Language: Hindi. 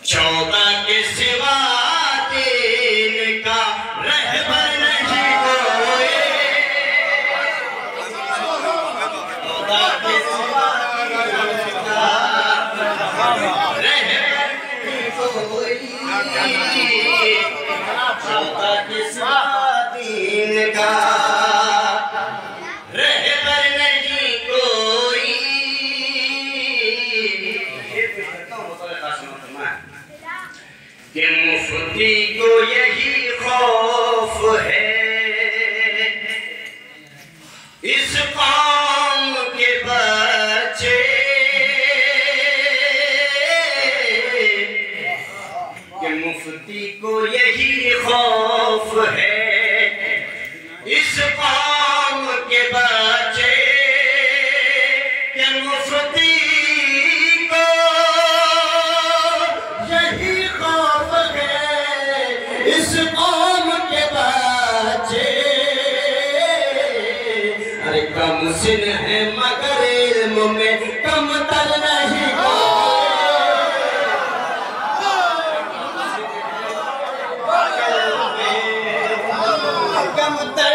14 के सिवा दीन का रहबर नहीं कोई। 14 के सिवा दीन का रहबर नहीं कोई। 14 के सिवा दीन का रहबर नहीं कोई। कि मुफ्ती को यही खौफ है इस कौम के बच्चे। कि मुफ्ती को यही खौफ है इस कौम के बच्चे। कि मुफ्ती को यही खौफ है इस कौम के बच्चे। अरे कम सिन है मगर इल्म में कम तर नहीं कम तर